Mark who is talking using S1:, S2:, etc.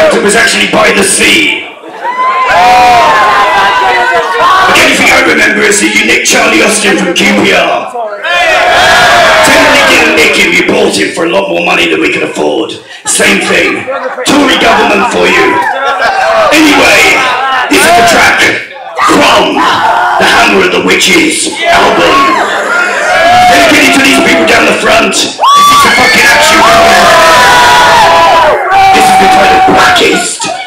S1: it was actually by the sea. The only thing I remember is that you nicked Charlie Austin from QPR. Technically didn't nick him, you bought him for a lot more money than we could afford. Same thing. Tory government for you. Anyway, this is the track from the Hammer of the Witches album. Dedicated to these people down the front. This is a fucking action. This is entitled Blackest.